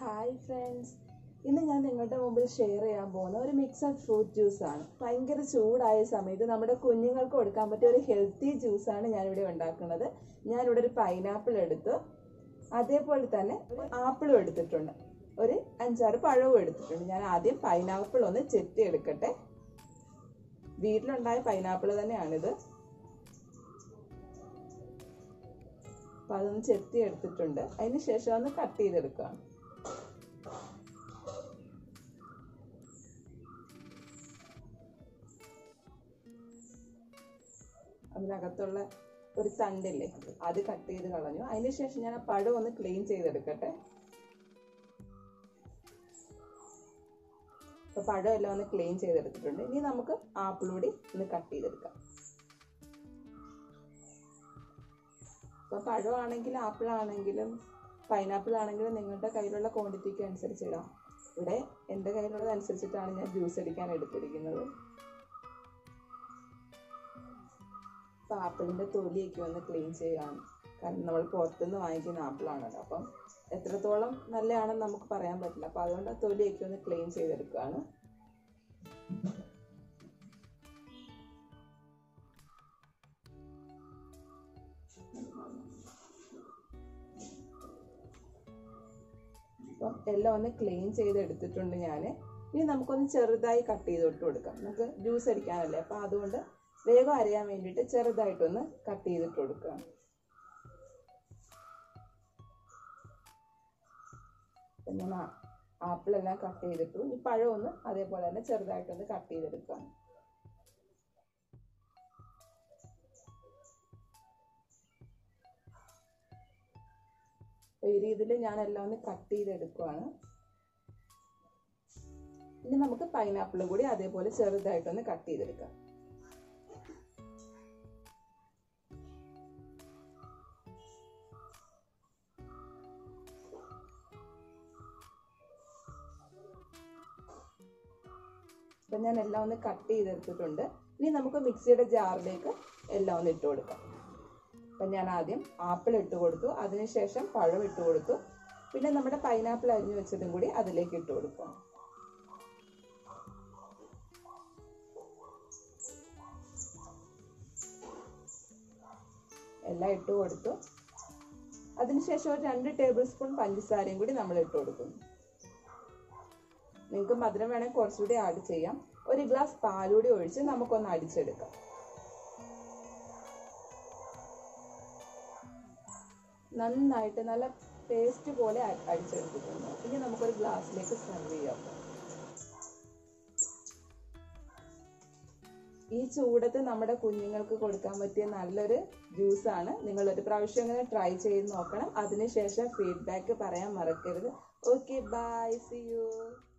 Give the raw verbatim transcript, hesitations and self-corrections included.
Hi friends, ഇന്ന് ഞാൻ നിങ്ങളുടെ മുമ്പിൽ ഷെയർ ചെയ്യാൻ പോകുന്ന ഒരു മിക്സഡ് ഫ്രൂട്ട് ജ്യൂസാണ്. ഭയങ്കര ചൂടായ സമയത്ത് നമ്മുടെ കുഞ്ഞുങ്ങൾക്ക് കൊടുക്കാൻ പറ്റിയ ഒരു ഹെൽത്തി ജ്യൂസാണ് ഞാനിവിടെ ഉണ്ടാക്കുന്നത്. ഞാനിവിടെ ഒരു പൈനാപ്പിൾ എടുത്തു, അതേപോലെ തന്നെ ഒരു ആപ്പിളും എടുത്തിട്ടുണ്ട്, ഒരു അഞ്ചാറ് പഴവും എടുത്തിട്ടുണ്ട്. ഞാൻ ആദ്യം പൈനാപ്പിൾ ഒന്ന് ചെത്തി എടുക്കട്ടെ. വീട്ടിലുണ്ടായ പൈനാപ്പിൾ തന്നെയാണിത്. അപ്പം അതൊന്ന് ചെത്തി എടുത്തിട്ടുണ്ട്. അതിന് ശേഷം ഒന്ന് കട്ട് ചെയ്തെടുക്കാം. അതിനകത്തുള്ള ഒരു തണ്ടില്ലേ, അത് കട്ട് ചെയ്ത് കളഞ്ഞു. അതിനുശേഷം ഞാൻ ആ പഴം ഒന്ന് ക്ലീൻ ചെയ്തെടുക്കട്ടെ. അപ്പൊ പഴം എല്ലാം ഒന്ന് ക്ലീൻ ചെയ്തെടുത്തിട്ടുണ്ട്. ഇനി നമുക്ക് ആപ്പിൾ കൂടി ഒന്ന് കട്ട് ചെയ്തെടുക്കാം. അപ്പൊ പഴമാണെങ്കിലും ആപ്പിൾ ആണെങ്കിലും പൈനാപ്പിൾ ആണെങ്കിലും നിങ്ങളുടെ കയ്യിലുള്ള ക്വാണ്ടിറ്റിക്ക് അനുസരിച്ച് ഇടാം. ഇവിടെ എൻ്റെ കയ്യിലുള്ളത് അനുസരിച്ചിട്ടാണ് ഞാൻ ജ്യൂസ് അടിക്കാൻ എടുത്തിരിക്കുന്നത്. അപ്പം ആപ്പിളിൻ്റെ തൊലിയൊക്കെ ഒന്ന് ക്ലീൻ ചെയ്യാം. കാരണം നമ്മൾ പുറത്തുനിന്ന് വാങ്ങിക്കുന്ന ആപ്പിളാണല്ലോ, അപ്പം എത്രത്തോളം നല്ലതാണെന്ന് നമുക്ക് പറയാൻ പറ്റില്ല. അപ്പം അതുകൊണ്ട് ആ തൊലിയൊക്കെ ഒന്ന് ക്ലീൻ ചെയ്തെടുക്കുകയാണ്. അപ്പം എല്ലാം ഒന്ന് ക്ലീൻ ചെയ്തെടുത്തിട്ടുണ്ട് ഞാൻ. ഇനി നമുക്കൊന്ന് ചെറുതായി കട്ട് ചെയ്തിട്ട് കൊടുക്കാം. നമുക്ക് ജ്യൂസ് അടിക്കാനല്ലേ, അപ്പം അതുകൊണ്ട് വേഗം അരയാൻ വേണ്ടിയിട്ട് ചെറുതായിട്ടൊന്ന് കട്ട് ചെയ്തിട്ട് കൊടുക്കുക. അപ്പം ഞാൻ ആപ്പിളെല്ലാം കട്ട് ചെയ്തിട്ടു. ഈ പഴം ഒന്ന് അതേപോലെ തന്നെ ചെറുതായിട്ടൊന്ന് കട്ട് ചെയ്തെടുക്കുക. ഈ രീതിയിൽ ഞാൻ എല്ലാം ഒന്ന് കട്ട് ചെയ്തെടുക്കുകയാണ്. ഇനി നമുക്ക് പൈനാപ്പിളും കൂടി അതേപോലെ ചെറുതായിട്ടൊന്ന് കട്ട് ചെയ്തെടുക്കാം. അപ്പം ഞാൻ എല്ലാം ഒന്ന് കട്ട് ചെയ്തെടുത്തിട്ടുണ്ട്. ഇനി നമുക്ക് മിക്സിയുടെ ജാറിലേക്ക് എല്ലാം ഒന്ന് ഇട്ട് കൊടുക്കാം. അപ്പം ഞാൻ ആദ്യം ആപ്പിൾ ഇട്ട് കൊടുത്തു, അതിനുശേഷം പഴം ഇട്ട് കൊടുത്തു, പിന്നെ നമ്മുടെ പൈനാപ്പിൾ അരിഞ്ഞു വെച്ചതും കൂടി അതിലേക്ക് ഇട്ട് കൊടുക്കാം. എല്ലാം ഇട്ട് കൊടുത്തു. അതിനുശേഷം ഒരു രണ്ട് ടേബിൾ സ്പൂൺ പഞ്ചസാരയും കൂടി നമ്മൾ ഇട്ട് കൊടുക്കുന്നു. നിങ്ങൾക്ക് മധുരം വേണമെങ്കിൽ കുറച്ചുകൂടി ആഡ് ചെയ്യാം. ഒരു ഗ്ലാസ് പാലൂടി ഒഴിച്ച് നമുക്കൊന്ന് അടിച്ചെടുക്കാം. നന്നായിട്ട് നല്ല പേസ്റ്റ് പോലെ അടിച്ചെടുത്തിട്ടുണ്ട്. ഇനി നമുക്കൊരു ഗ്ലാസ്സിലേക്ക് സെർവ് ചെയ്യാം. ഈ ചൂടത്ത് നമ്മുടെ കുഞ്ഞുങ്ങൾക്ക് കൊടുക്കാൻ പറ്റിയ നല്ലൊരു ജ്യൂസാണ്. നിങ്ങളൊരു പ്രാവശ്യം ഇങ്ങനെ ട്രൈ ചെയ്ത് നോക്കണം. അതിനുശേഷം ഫീഡ്ബാക്ക് പറയാൻ മറക്കരുത്. Okay, bye, see U.